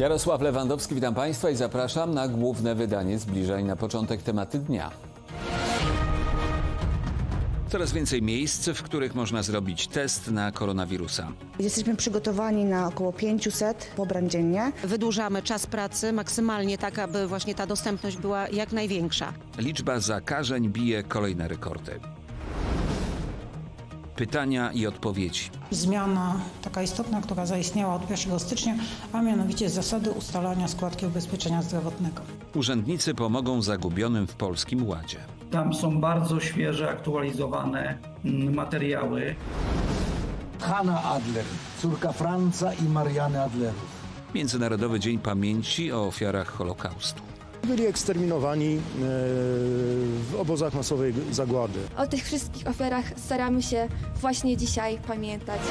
Jarosław Lewandowski, witam Państwa i zapraszam na główne wydanie Zbliżeń. Na początek tematy dnia. Coraz więcej miejsc, w których można zrobić test na koronawirusa. Jesteśmy przygotowani na około 500 pobrań dziennie. Wydłużamy czas pracy maksymalnie tak, aby właśnie ta dostępność była jak największa. Liczba zakażeń bije kolejne rekordy. Pytania i odpowiedzi. Zmiana taka istotna, która zaistniała od 1 stycznia, a mianowicie zasady ustalania składki ubezpieczenia zdrowotnego. Urzędnicy pomogą zagubionym w Polskim Ładzie. Tam są bardzo świeże, aktualizowane materiały. Hanna Adler, córka Franza i Mariany Adlerów. Międzynarodowy Dzień Pamięci o ofiarach Holokaustu. Byli eksterminowani w obozach masowej zagłady. O tych wszystkich ofiarach staramy się właśnie dzisiaj pamiętać.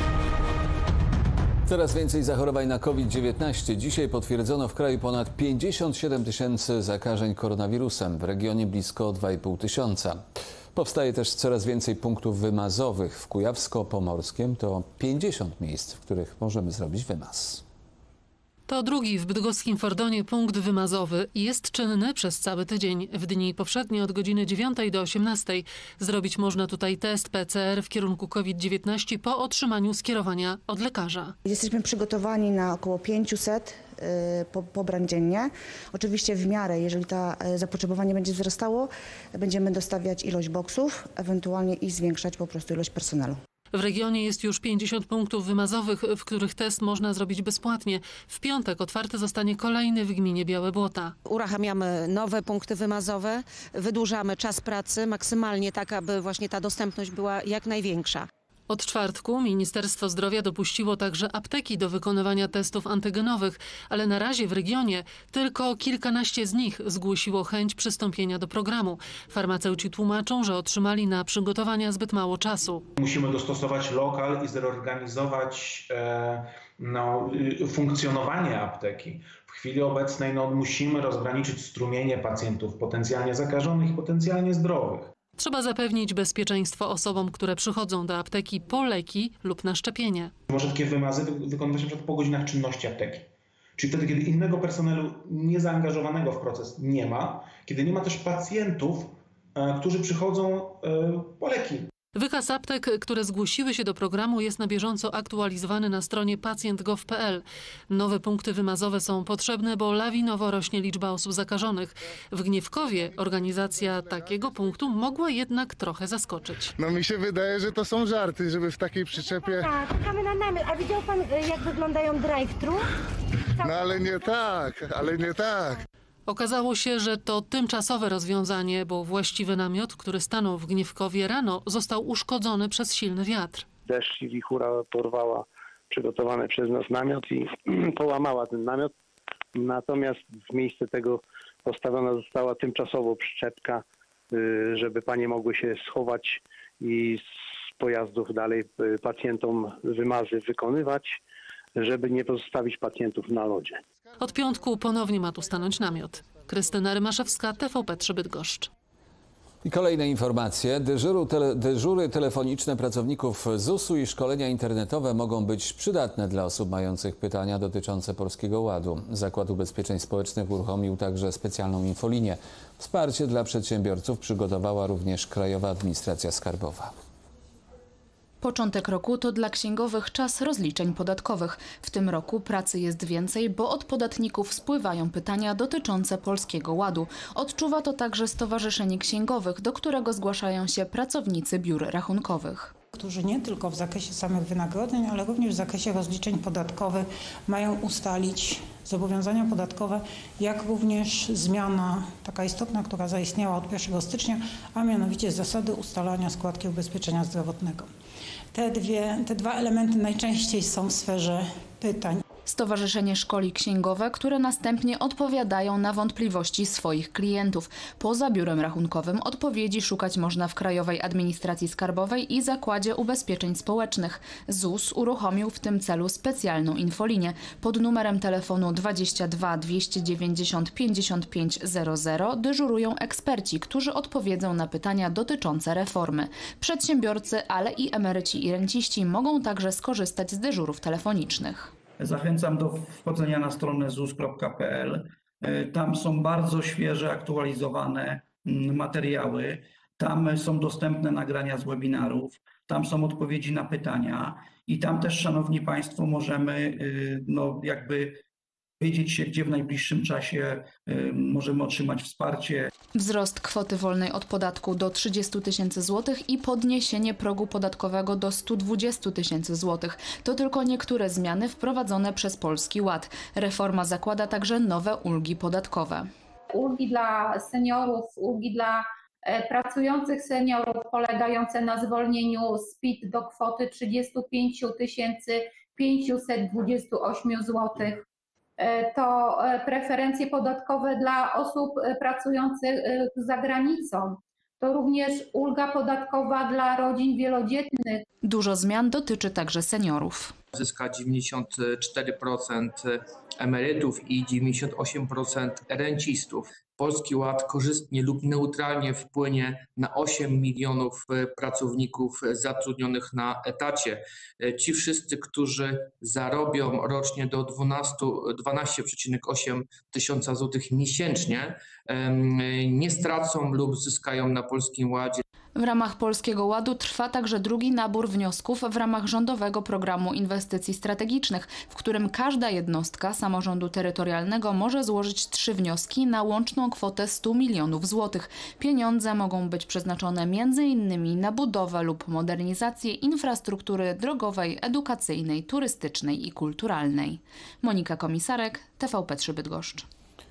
Coraz więcej zachorowań na COVID-19. Dzisiaj potwierdzono w kraju ponad 57 000 zakażeń koronawirusem, w regionie blisko 2,5 tysiąca. Powstaje też coraz więcej punktów wymazowych. W Kujawsko-Pomorskiem to 50 miejsc, w których możemy zrobić wymaz. To drugi w bydgoskim Fordonie punkt wymazowy i jest czynny przez cały tydzień. W dni powszednie od godziny 9 do 18 zrobić można tutaj test PCR w kierunku COVID-19 po otrzymaniu skierowania od lekarza. Jesteśmy przygotowani na około 500 pobrań dziennie. Oczywiście w miarę, jeżeli to zapotrzebowanie będzie wzrastało, będziemy dostawiać ilość boksów, ewentualnie i zwiększać po prostu ilość personelu. W regionie jest już 50 punktów wymazowych, w których test można zrobić bezpłatnie. W piątek otwarty zostanie kolejny w gminie Białe Błota. Uruchamiamy nowe punkty wymazowe, wydłużamy czas pracy maksymalnie tak, aby właśnie ta dostępność była jak największa. Od czwartku Ministerstwo Zdrowia dopuściło także apteki do wykonywania testów antygenowych, ale na razie w regionie tylko kilkanaście z nich zgłosiło chęć przystąpienia do programu. Farmaceuci tłumaczą, że otrzymali na przygotowania zbyt mało czasu. Musimy dostosować lokal i zreorganizować funkcjonowanie apteki. W chwili obecnej musimy rozgraniczyć strumienie pacjentów potencjalnie zakażonych i potencjalnie zdrowych. Trzeba zapewnić bezpieczeństwo osobom, które przychodzą do apteki po leki lub na szczepienie. Może takie wymazy wykonywać np. po godzinach czynności apteki. Czyli wtedy, kiedy innego personelu niezaangażowanego w proces nie ma, kiedy nie ma też pacjentów, którzy przychodzą po leki. Wykaz aptek, które zgłosiły się do programu, jest na bieżąco aktualizowany na stronie pacjent.gov.pl. Nowe punkty wymazowe są potrzebne, bo lawinowo rośnie liczba osób zakażonych. W Gniewkowie organizacja takiego punktu mogła jednak trochę zaskoczyć. No mi się wydaje, że to są żarty, żeby w takiej przyczepie... Tak, czekamy na namiot. A widział pan, jak wyglądają drive-thru? No ale nie tak. Okazało się, że to tymczasowe rozwiązanie, bo właściwy namiot, który stanął w Gniewkowie rano, został uszkodzony przez silny wiatr. Deszcz i wichura porwała przygotowany przez nas namiot i połamała ten namiot. Natomiast w miejsce tego postawiona została tymczasowo przyczepka, żeby panie mogły się schować i z pojazdów dalej pacjentom wymazy wykonywać, żeby nie pozostawić pacjentów na lodzie. Od piątku ponownie ma tu stanąć namiot. Krystyna Rymaszewska, TVP3 Bydgoszcz. I kolejne informacje. Dyżury telefoniczne pracowników ZUS-u i szkolenia internetowe mogą być przydatne dla osób mających pytania dotyczące Polskiego Ładu. Zakład Ubezpieczeń Społecznych uruchomił także specjalną infolinię. Wsparcie dla przedsiębiorców przygotowała również Krajowa Administracja Skarbowa. Początek roku to dla księgowych czas rozliczeń podatkowych. W tym roku pracy jest więcej, bo od podatników spływają pytania dotyczące Polskiego Ładu. Odczuwa to także Stowarzyszenie Księgowych, do którego zgłaszają się pracownicy biur rachunkowych. Którzy nie tylko w zakresie samych wynagrodzeń, ale również w zakresie rozliczeń podatkowych mają ustalić zobowiązania podatkowe, jak również zmiana taka istotna, która zaistniała od 1 stycznia, a mianowicie zasady ustalania składki ubezpieczenia zdrowotnego. Te dwa elementy najczęściej są w sferze pytań. Stowarzyszenie szkoli księgowe, które następnie odpowiadają na wątpliwości swoich klientów. Poza biurem rachunkowym odpowiedzi szukać można w Krajowej Administracji Skarbowej i Zakładzie Ubezpieczeń Społecznych. ZUS uruchomił w tym celu specjalną infolinię. Pod numerem telefonu 22 290 55 00 dyżurują eksperci, którzy odpowiedzą na pytania dotyczące reformy. Przedsiębiorcy, ale i emeryci i renciści mogą także skorzystać z dyżurów telefonicznych. Zachęcam do wchodzenia na stronę zus.pl. Tam są bardzo świeże, aktualizowane materiały. Tam są dostępne nagrania z webinarów, tam są odpowiedzi na pytania i tam też, szanowni państwo, możemy wiedzieć się, gdzie w najbliższym czasie możemy otrzymać wsparcie. Wzrost kwoty wolnej od podatku do 30 000 złotych i podniesienie progu podatkowego do 120 000 złotych. To tylko niektóre zmiany wprowadzone przez Polski Ład. Reforma zakłada także nowe ulgi podatkowe. Ulgi dla seniorów, ulgi dla pracujących seniorów polegające na zwolnieniu z PIT do kwoty 35 528 zł. To preferencje podatkowe dla osób pracujących za granicą. To również ulga podatkowa dla rodzin wielodzietnych. Dużo zmian dotyczy także seniorów. Zyska 94% emerytów i 98% rencistów. Polski Ład korzystnie lub neutralnie wpłynie na 8 milionów pracowników zatrudnionych na etacie. Ci wszyscy, którzy zarobią rocznie do 12,8 tysiąca złotych miesięcznie, nie stracą lub zyskają na Polskim Ładzie. W ramach Polskiego Ładu trwa także drugi nabór wniosków w ramach rządowego programu inwestycji strategicznych, w którym każda jednostka samorządu terytorialnego może złożyć 3 wnioski na łączną kwotę 100 milionów złotych. Pieniądze mogą być przeznaczone m.in. na budowę lub modernizację infrastruktury drogowej, edukacyjnej, turystycznej i kulturalnej. Monika Komisarek, TVP3 Bydgoszcz.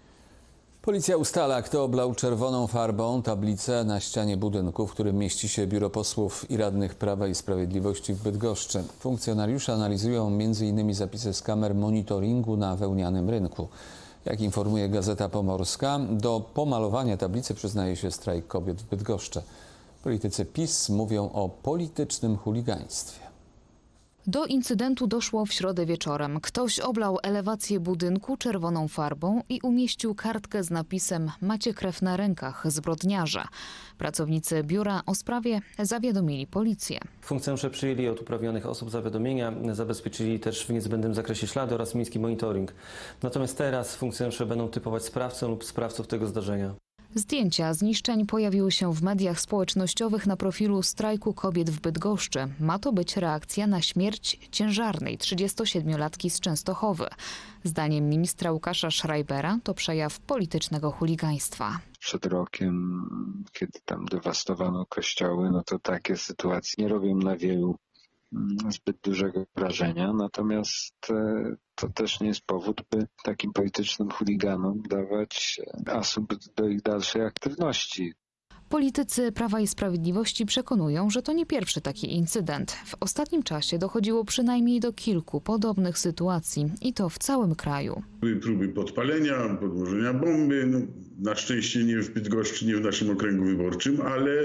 Policja ustala, kto oblał czerwoną farbą tablicę na ścianie budynku, w którym mieści się biuro posłów i radnych Prawa i Sprawiedliwości w Bydgoszczy. Funkcjonariusze analizują m.in. zapisy z kamer monitoringu na Wełnianym Rynku. Jak informuje Gazeta Pomorska, do pomalowania tablicy przyznaje się Strajk Kobiet w Bydgoszczy. Politycy PiS mówią o politycznym chuligaństwie. Do incydentu doszło w środę wieczorem. Ktoś oblał elewację budynku czerwoną farbą i umieścił kartkę z napisem „Macie krew na rękach, zbrodniarze”. Pracownicy biura o sprawie zawiadomili policję. Funkcjonariusze przyjęli od uprawnionych osób zawiadomienia, zabezpieczyli też w niezbędnym zakresie ślady oraz miejski monitoring. Natomiast teraz funkcjonariusze będą typować sprawcę lub sprawców tego zdarzenia. Zdjęcia zniszczeń pojawiły się w mediach społecznościowych na profilu Strajku Kobiet w Bydgoszczy. Ma to być reakcja na śmierć ciężarnej 37-latki z Częstochowy. Zdaniem ministra Łukasza Schreibera to przejaw politycznego chuligaństwa. Przed rokiem, kiedy tam dewastowano kościoły, no to takie sytuacje nie robią na wielu zbyt dużego wrażenia, natomiast to też nie jest powód, by takim politycznym chuliganom dawać asumpt do ich dalszej aktywności. Politycy Prawa i Sprawiedliwości przekonują, że to nie pierwszy taki incydent. W ostatnim czasie dochodziło przynajmniej do kilku podobnych sytuacji i to w całym kraju. Były próby podpalenia, podłożenia bomby. Na szczęście nie w Bydgoszczy, nie w naszym okręgu wyborczym,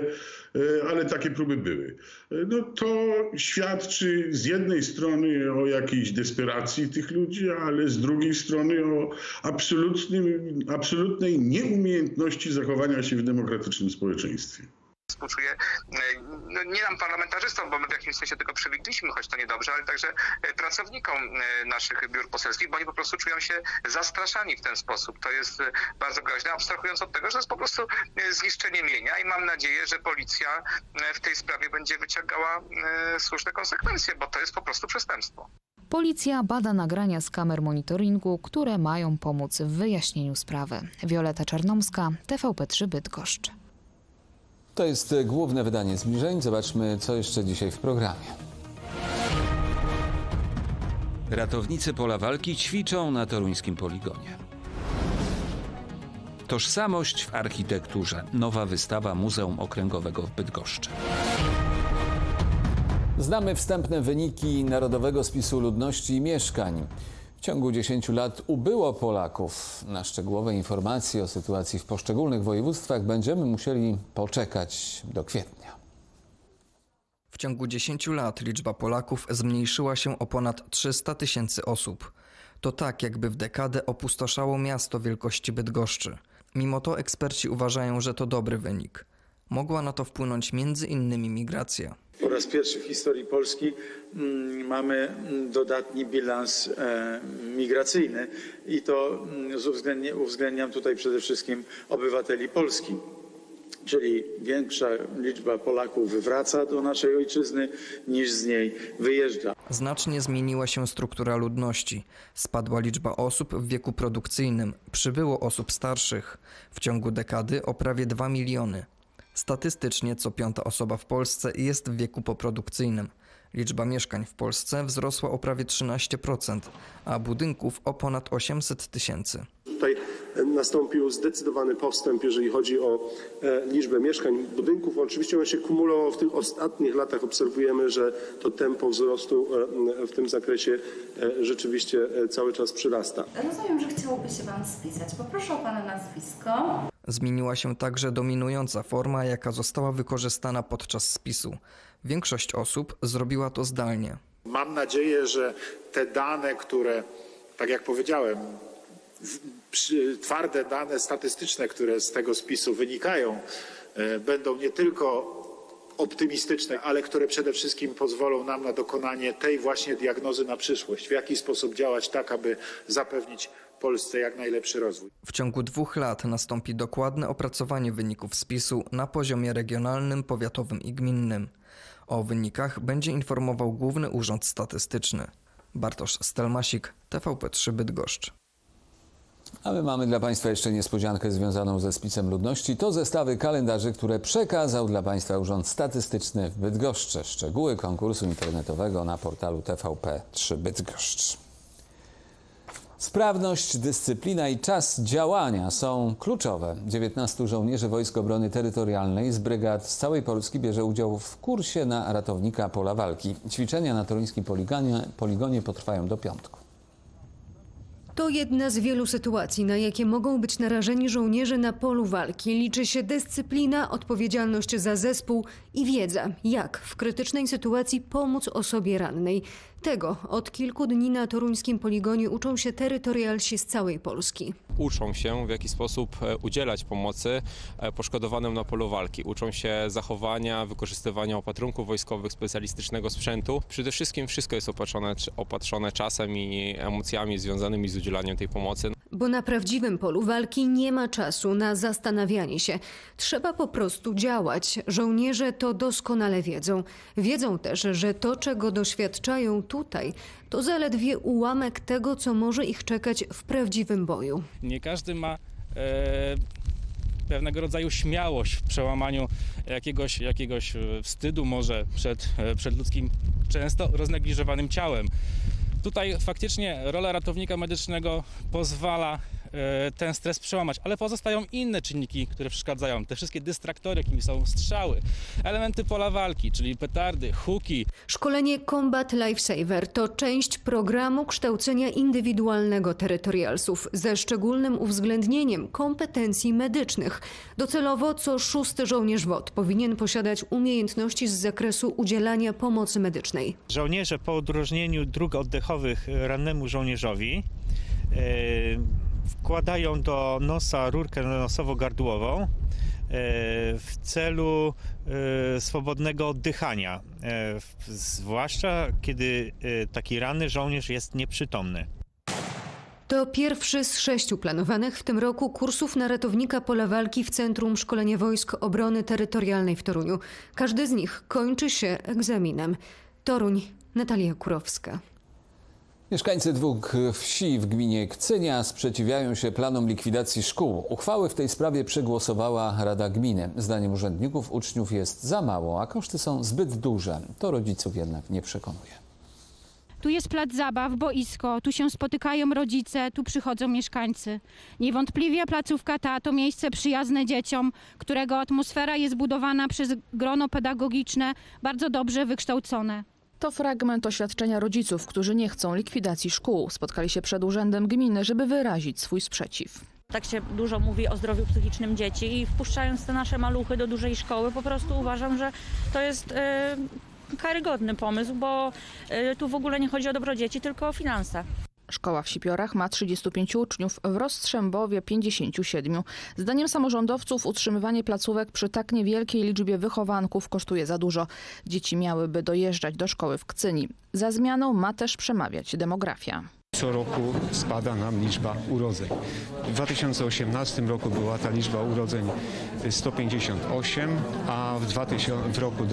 ale takie próby były. To świadczy z jednej strony o jakiejś desperacji tych ludzi, ale z drugiej strony o absolutnej nieumiejętności zachowania się w demokratycznym społeczeństwie. Współczuję nie nam parlamentarzystom, bo my w jakimś sensie tego przewidzieliśmy, choć to niedobrze, ale także pracownikom naszych biur poselskich, bo oni po prostu czują się zastraszani w ten sposób. To jest bardzo groźne, abstrahując od tego, że to jest po prostu zniszczenie mienia i mam nadzieję, że policja w tej sprawie będzie wyciągała słuszne konsekwencje, bo to jest po prostu przestępstwo. Policja bada nagrania z kamer monitoringu, które mają pomóc w wyjaśnieniu sprawy. Wioleta Czarnomska, TVP3 Bydgoszcz. To jest główne wydanie Zbliżeń. Zobaczmy, co jeszcze dzisiaj w programie. Ratownicy pola walki ćwiczą na toruńskim poligonie. Tożsamość w architekturze. Nowa wystawa Muzeum Okręgowego w Bydgoszczy. Znamy wstępne wyniki Narodowego Spisu Ludności i Mieszkań. W ciągu 10 lat ubyło Polaków. Na szczegółowe informacje o sytuacji w poszczególnych województwach będziemy musieli poczekać do kwietnia. W ciągu 10 lat liczba Polaków zmniejszyła się o ponad 300 000 osób. To tak, jakby w dekadę opustoszało miasto wielkości Bydgoszczy. Mimo to eksperci uważają, że to dobry wynik. Mogła na to wpłynąć m.in. migracja. Po raz pierwszy w historii Polski mamy dodatni bilans migracyjny i to uwzględniam tutaj przede wszystkim obywateli Polski. Czyli większa liczba Polaków wraca do naszej ojczyzny niż z niej wyjeżdża. Znacznie zmieniła się struktura ludności. Spadła liczba osób w wieku produkcyjnym. Przybyło osób starszych. W ciągu dekady o prawie 2 miliony. Statystycznie co 5. osoba w Polsce jest w wieku poprodukcyjnym. Liczba mieszkań w Polsce wzrosła o prawie 13%, a budynków o ponad 800 000. Tutaj nastąpił zdecydowany postęp, jeżeli chodzi o liczbę mieszkań, budynków. Oczywiście on się kumulował w tych ostatnich latach. Obserwujemy, że to tempo wzrostu w tym zakresie rzeczywiście cały czas przyrasta. Rozumiem, że chciałoby się Pan spisać. Poproszę o Pana nazwisko. Zmieniła się także dominująca forma, jaka została wykorzystana podczas spisu. Większość osób zrobiła to zdalnie. Mam nadzieję, że te dane, które, tak jak powiedziałem, twarde dane statystyczne, które z tego spisu wynikają, będą nie tylko optymistyczne, ale które przede wszystkim pozwolą nam na dokonanie tej właśnie diagnozy na przyszłość. W jaki sposób działać tak, aby zapewnić Polsce jak najlepszy rozwój. W ciągu 2 lat nastąpi dokładne opracowanie wyników spisu na poziomie regionalnym, powiatowym i gminnym. O wynikach będzie informował Główny Urząd Statystyczny. Bartosz Stelmasik, TVP3 Bydgoszcz. A my mamy dla Państwa jeszcze niespodziankę związaną ze spisem ludności. To zestawy kalendarzy, które przekazał dla Państwa Urząd Statystyczny w Bydgoszczy. Szczegóły konkursu internetowego na portalu TVP3 Bydgoszcz. Sprawność, dyscyplina i czas działania są kluczowe. 19 żołnierzy Wojsk Obrony Terytorialnej z brygad z całej Polski bierze udział w kursie na ratownika pola walki. Ćwiczenia na toruńskim poligonie potrwają do piątku. To jedna z wielu sytuacji, na jakie mogą być narażeni żołnierze na polu walki. Liczy się dyscyplina, odpowiedzialność za zespół i wiedza, jak w krytycznej sytuacji pomóc osobie rannej. Tego od kilku dni na toruńskim poligonie uczą się terytorialsi z całej Polski. Uczą się, w jaki sposób udzielać pomocy poszkodowanym na polu walki. Uczą się zachowania, wykorzystywania opatrunków wojskowych, specjalistycznego sprzętu. Przede wszystkim wszystko jest opatrzone czasem i emocjami związanymi z udzielaniem tej pomocy. Bo na prawdziwym polu walki nie ma czasu na zastanawianie się. Trzeba po prostu działać. Żołnierze to doskonale wiedzą. Wiedzą też, że to, czego doświadczają tutaj, to zaledwie ułamek tego, co może ich czekać w prawdziwym boju. Nie każdy ma pewnego rodzaju śmiałość w przełamaniu jakiegoś wstydu może przed ludzkim, często roznegliżowanym ciałem. Tutaj faktycznie rola ratownika medycznego pozwala ten stres przełamać, ale pozostają inne czynniki, które przeszkadzają. Te wszystkie dystraktory, jakimi są strzały, elementy pola walki, czyli petardy, huki. Szkolenie Combat Lifesaver to część programu kształcenia indywidualnego terytorialsów ze szczególnym uwzględnieniem kompetencji medycznych. Docelowo co 6. żołnierz WOT powinien posiadać umiejętności z zakresu udzielania pomocy medycznej. Żołnierze po udrożnieniu dróg oddechowych rannemu żołnierzowi wkładają do nosa rurkę nosowo-gardłową w celu swobodnego oddychania, zwłaszcza kiedy taki ranny żołnierz jest nieprzytomny. To pierwszy z 6 planowanych w tym roku kursów na ratownika pola walki w Centrum Szkolenia Wojsk Obrony Terytorialnej w Toruniu. Każdy z nich kończy się egzaminem. Toruń, Natalia Kurowska. Mieszkańcy 2 wsi w gminie Kcynia sprzeciwiają się planom likwidacji szkół. Uchwały w tej sprawie przegłosowała Rada Gminy. Zdaniem urzędników uczniów jest za mało, a koszty są zbyt duże. To rodziców jednak nie przekonuje. Tu jest plac zabaw, boisko, tu się spotykają rodzice, tu przychodzą mieszkańcy. Niewątpliwie placówka ta to miejsce przyjazne dzieciom, którego atmosfera jest budowana przez grono pedagogiczne bardzo dobrze wykształcone. To fragment oświadczenia rodziców, którzy nie chcą likwidacji szkół. Spotkali się przed urzędem gminy, żeby wyrazić swój sprzeciw. Tak się dużo mówi o zdrowiu psychicznym dzieci i wpuszczając te nasze maluchy do dużej szkoły, po prostu uważam, że to jest karygodny pomysł, bo tu w ogóle nie chodzi o dobro dzieci, tylko o finanse. Szkoła w Sipiorach ma 35 uczniów, w Rozstrzębowie 57. Zdaniem samorządowców utrzymywanie placówek przy tak niewielkiej liczbie wychowanków kosztuje za dużo. Dzieci miałyby dojeżdżać do szkoły w Kcyni. Za zmianą ma też przemawiać demografia. Co roku spada nam liczba urodzeń. W 2018 roku była ta liczba urodzeń 158, a w roku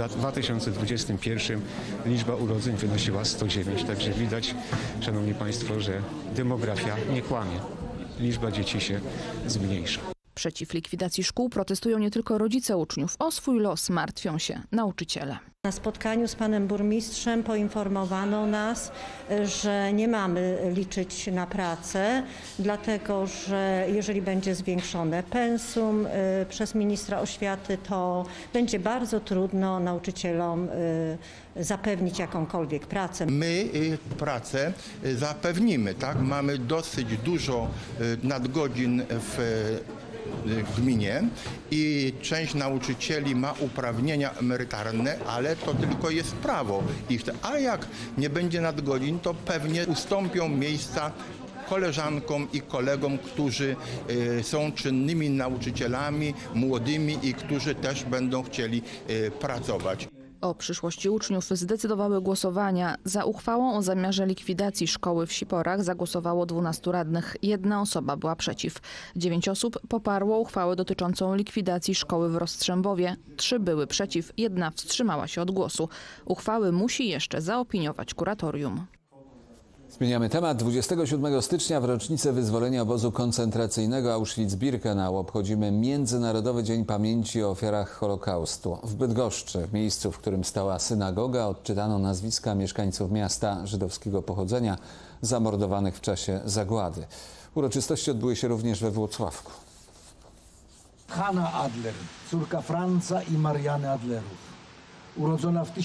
2021 liczba urodzeń wynosiła 109. Także widać, szanowni państwo, że demografia nie kłamie. Liczba dzieci się zmniejsza. Przeciw likwidacji szkół protestują nie tylko rodzice uczniów. O swój los martwią się nauczyciele. Na spotkaniu z panem burmistrzem poinformowano nas, że nie mamy liczyć na pracę, dlatego że jeżeli będzie zwiększone pensum przez ministra oświaty, to będzie bardzo trudno nauczycielom zapewnić jakąkolwiek pracę. My pracę zapewnimy, tak? Mamy dosyć dużo nadgodzin w gminie i część nauczycieli ma uprawnienia emerytalne, ale to tylko jest prawo ich. A jak nie będzie nadgodzin, to pewnie ustąpią miejsca koleżankom i kolegom, którzy są czynnymi nauczycielami, młodymi i którzy też będą chcieli pracować. O przyszłości uczniów zdecydowały głosowania. Za uchwałą o zamiarze likwidacji szkoły w Siporach zagłosowało 12 radnych. 1 osoba była przeciw. 9 osób poparło uchwałę dotyczącą likwidacji szkoły w Rozstrzębowie. 3 były przeciw, 1 wstrzymała się od głosu. Uchwały musi jeszcze zaopiniować kuratorium. Zmieniamy temat. 27 stycznia w rocznicę wyzwolenia obozu koncentracyjnego Auschwitz-Birkenau obchodzimy Międzynarodowy Dzień Pamięci o Ofiarach Holokaustu. W Bydgoszczy, w miejscu, w którym stała synagoga, odczytano nazwiska mieszkańców miasta żydowskiego pochodzenia zamordowanych w czasie zagłady. Uroczystości odbyły się również we Włocławku. Hanna Adler, córka Franza i Mariany Adlerów, urodzona w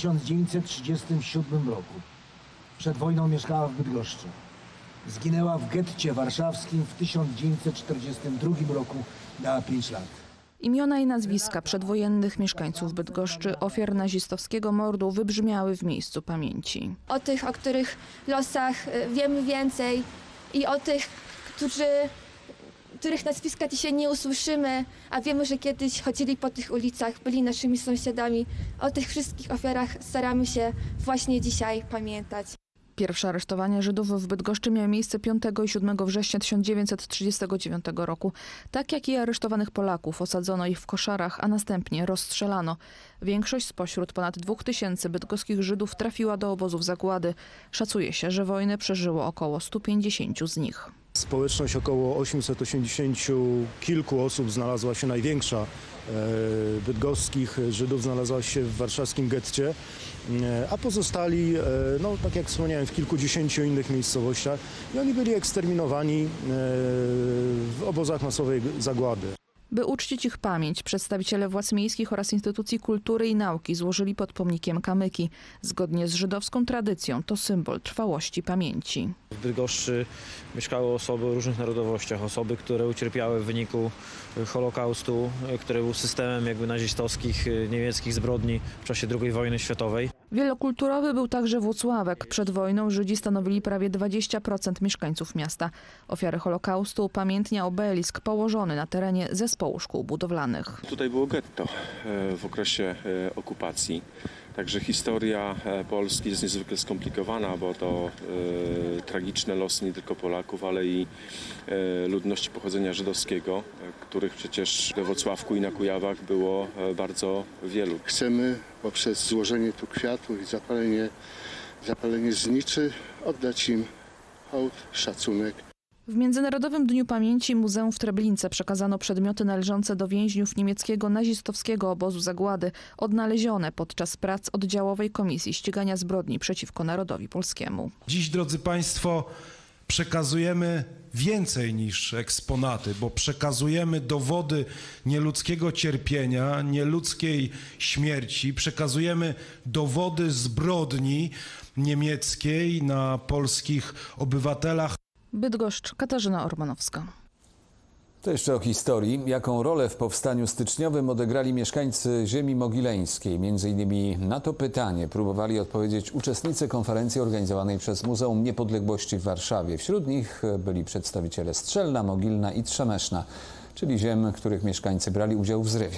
1937 roku. Przed wojną mieszkała w Bydgoszczy. Zginęła w getcie warszawskim w 1942 roku, miała 5 lat. Imiona i nazwiska przedwojennych mieszkańców Bydgoszczy, ofiar nazistowskiego mordu, wybrzmiały w miejscu pamięci. O tych, o których losach wiemy więcej i o tych, których nazwiska dzisiaj nie usłyszymy, a wiemy, że kiedyś chodzili po tych ulicach, byli naszymi sąsiadami. O tych wszystkich ofiarach staramy się właśnie dzisiaj pamiętać. Pierwsze aresztowania Żydów w Bydgoszczy miały miejsce 5 i 7 września 1939 roku. Tak jak i aresztowanych Polaków, osadzono ich w koszarach, a następnie rozstrzelano. Większość spośród ponad 2000 bydgoskich Żydów trafiła do obozów zagłady. Szacuje się, że wojnę przeżyło około 150 z nich. Społeczność około 880 kilku osób znalazła się największa. Bydgoskich Żydów znalazła się w warszawskim getcie, a pozostali, no tak jak wspomniałem, w kilkudziesięciu innych miejscowościach i oni byli eksterminowani w obozach masowej zagłady. By uczcić ich pamięć, przedstawiciele władz miejskich oraz instytucji kultury i nauki złożyli pod pomnikiem kamyki. Zgodnie z żydowską tradycją to symbol trwałości pamięci. W Bydgoszczy mieszkały osoby o różnych narodowościach, osoby, które ucierpiały w wyniku Holokaustu, który był systemem jakby nazistowskich, niemieckich zbrodni w czasie II wojny światowej. Wielokulturowy był także Włocławek. Przed wojną Żydzi stanowili prawie 20% mieszkańców miasta. Ofiary Holokaustu upamiętnia obelisk położony na terenie zespołu szkół budowlanych. Tutaj było getto w okresie okupacji. Także historia Polski jest niezwykle skomplikowana, bo to tragiczne losy nie tylko Polaków, ale i ludności pochodzenia żydowskiego, których przecież we Włocławku i na Kujawach było bardzo wielu. Chcemy poprzez złożenie tu kwiatów i zapalenie zniczy oddać im hołd, szacunek. W Międzynarodowym Dniu Pamięci Muzeum w Treblince przekazano przedmioty należące do więźniów niemieckiego nazistowskiego obozu zagłady, odnalezione podczas prac oddziałowej Komisji Ścigania Zbrodni przeciwko Narodowi Polskiemu. Dziś, drodzy Państwo, przekazujemy więcej niż eksponaty, bo przekazujemy dowody nieludzkiego cierpienia, nieludzkiej śmierci, przekazujemy dowody zbrodni niemieckiej na polskich obywatelach. Bydgoszcz, Katarzyna Ormanowska. To jeszcze o historii. Jaką rolę w powstaniu styczniowym odegrali mieszkańcy ziemi mogileńskiej? Między innymi na to pytanie próbowali odpowiedzieć uczestnicy konferencji organizowanej przez Muzeum Niepodległości w Warszawie. Wśród nich byli przedstawiciele Strzelna, Mogilna i Trzemeszna, czyli ziem, których mieszkańcy brali udział w zrywie.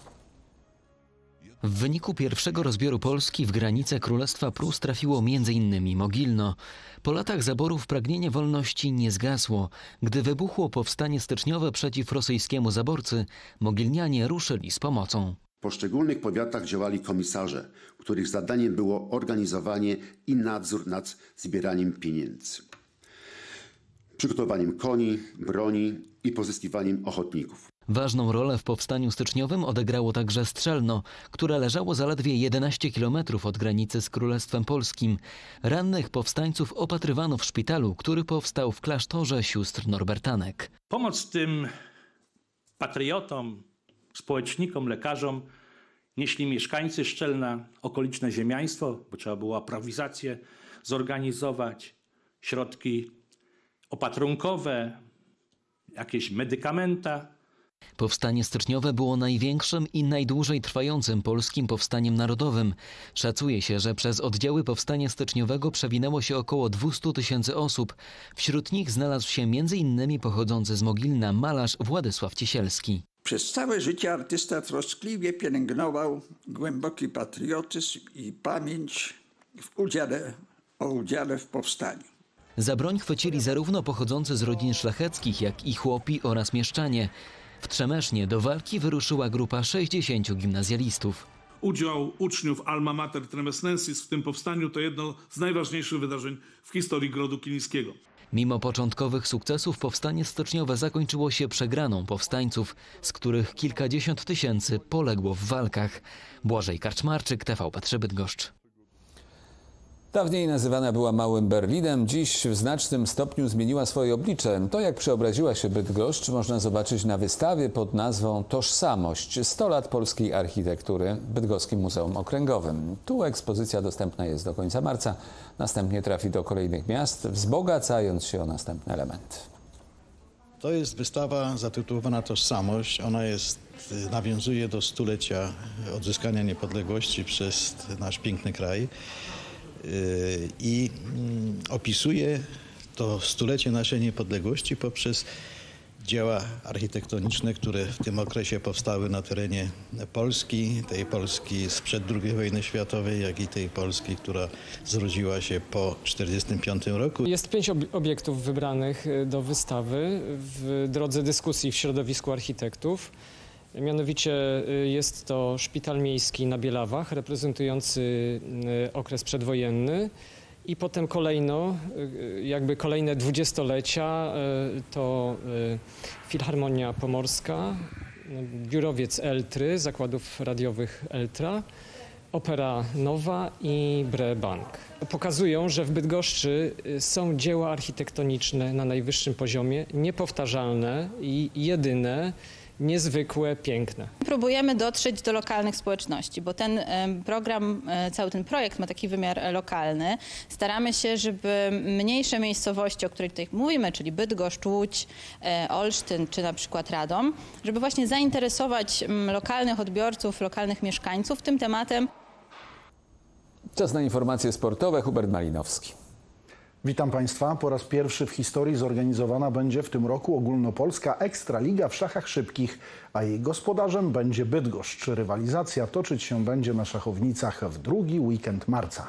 W wyniku pierwszego rozbioru Polski w granice Królestwa Prus trafiło m.in. Mogilno. Po latach zaborów pragnienie wolności nie zgasło. Gdy wybuchło powstanie styczniowe przeciw rosyjskiemu zaborcy, mogilnianie ruszyli z pomocą. W poszczególnych powiatach działali komisarze, których zadaniem było organizowanie i nadzór nad zbieraniem pieniędzy, przygotowaniem koni, broni i pozyskiwaniem ochotników. Ważną rolę w powstaniu styczniowym odegrało także Strzelno, które leżało zaledwie 11 km od granicy z Królestwem Polskim. Rannych powstańców opatrywano w szpitalu, który powstał w klasztorze sióstr Norbertanek. Pomoc tym patriotom, społecznikom, lekarzom nieśli mieszkańcy Szczelna, okoliczne ziemiaństwo, bo trzeba było aprowizację zorganizować, środki opatrunkowe, jakieś medykamenty. Powstanie styczniowe było największym i najdłużej trwającym polskim powstaniem narodowym. Szacuje się, że przez oddziały powstania styczniowego przewinęło się około 200 000 osób. Wśród nich znalazł się m.in. pochodzący z Mogilna malarz Władysław Ciesielski. Przez całe życie artysta troskliwie pielęgnował głęboki patriotyzm i pamięć o udziale w powstaniu. Za broń chwycili zarówno pochodzący z rodzin szlacheckich, jak i chłopi oraz mieszczanie. W Trzemesznie do walki wyruszyła grupa 60 gimnazjalistów. Udział uczniów Alma Mater Tremesnensis w tym powstaniu to jedno z najważniejszych wydarzeń w historii Grodu Kilińskiego. Mimo początkowych sukcesów powstanie styczniowe zakończyło się przegraną powstańców, z których kilkadziesiąt tysięcy poległo w walkach. Błażej Karczmarczyk, TVP3 Bydgoszcz. Dawniej nazywana była Małym Berlinem, dziś w znacznym stopniu zmieniła swoje oblicze. To, jak przeobraziła się Bydgoszcz, można zobaczyć na wystawie pod nazwą Tożsamość. 100 lat polskiej architektury w Bydgoskim Muzeum Okręgowym. Tu ekspozycja dostępna jest do końca marca. Następnie trafi do kolejnych miast, wzbogacając się o następne elementy. To jest wystawa zatytułowana Tożsamość. Ona nawiązuje do stulecia odzyskania niepodległości przez nasz piękny kraj. I opisuje to stulecie naszej niepodległości poprzez dzieła architektoniczne, które w tym okresie powstały na terenie Polski, tej Polski sprzed II wojny światowej, jak i tej Polski, która zrodziła się po 1945 roku. Jest 5 obiektów wybranych do wystawy w drodze dyskusji w środowisku architektów. Mianowicie jest to szpital miejski na Bielawach, reprezentujący okres przedwojenny i potem kolejne dwudziestolecia to Filharmonia Pomorska, biurowiec Eltry, zakładów radiowych Eltra, Opera Nowa i Bre Bank. Pokazują, że w Bydgoszczy są dzieła architektoniczne na najwyższym poziomie, niepowtarzalne i jedyne, niezwykłe, piękne. Próbujemy dotrzeć do lokalnych społeczności, bo ten program, cały ten projekt ma taki wymiar lokalny. Staramy się, żeby mniejsze miejscowości, o których tutaj mówimy, czyli Bydgoszcz, Łódź, Olsztyn czy na przykład Radom, żeby właśnie zainteresować lokalnych odbiorców, lokalnych mieszkańców tym tematem. Czas na informacje sportowe. Hubert Malinowski. Witam Państwa. Po raz pierwszy w historii zorganizowana będzie w tym roku ogólnopolska Ekstraliga w szachach szybkich, a jej gospodarzem będzie Bydgoszcz. Rywalizacja toczyć się będzie na szachownicach w drugi weekend marca.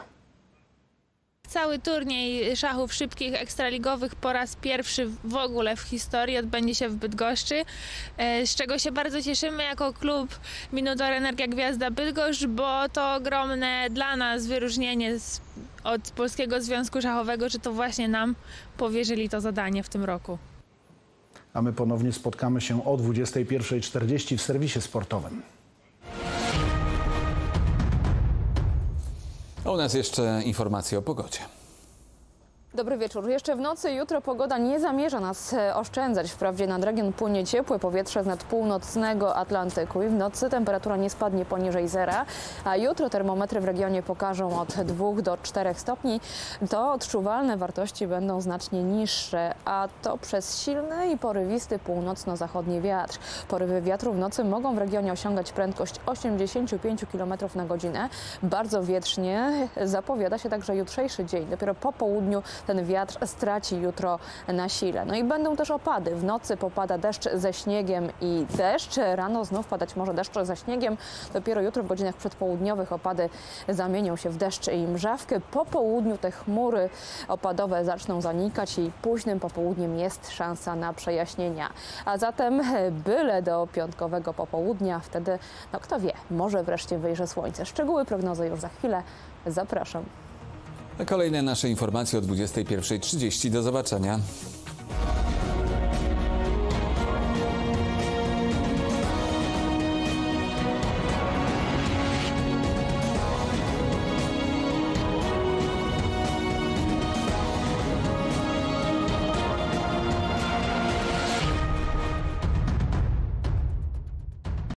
Cały turniej szachów szybkich ekstraligowych po raz pierwszy w ogóle w historii odbędzie się w Bydgoszczy, z czego się bardzo cieszymy jako klub Minotaur Energia Gwiazda Bydgoszcz, bo to ogromne dla nas wyróżnienie od Polskiego Związku Szachowego, że to właśnie nam powierzyli to zadanie w tym roku. A my ponownie spotkamy się o 21:40 w serwisie sportowym. A u nas jeszcze informacje o pogodzie. Dobry wieczór. Jeszcze w nocy jutro pogoda nie zamierza nas oszczędzać. Wprawdzie nad region płynie ciepłe powietrze z nad północnego Atlantyku i w nocy temperatura nie spadnie poniżej zera, a jutro termometry w regionie pokażą od 2 do 4 stopni. To odczuwalne wartości będą znacznie niższe, a to przez silny i porywisty północno-zachodni wiatr. Porywy wiatru w nocy mogą w regionie osiągać prędkość 85 km na godzinę. Bardzo wietrznie zapowiada się także jutrzejszy dzień. Dopiero po południu ten wiatr straci jutro na sile. No i będą też opady. W nocy popada deszcz ze śniegiem i deszcz. Rano znów padać może deszcz ze śniegiem. Dopiero jutro w godzinach przedpołudniowych opady zamienią się w deszcz i mrzawkę. Po południu te chmury opadowe zaczną zanikać i późnym popołudniem jest szansa na przejaśnienia. A zatem byle do piątkowego popołudnia. Wtedy, no kto wie, może wreszcie wyjrzy słońce. Szczegóły prognozy już za chwilę. Zapraszam. Kolejne nasze informacje o 21:30. Do zobaczenia.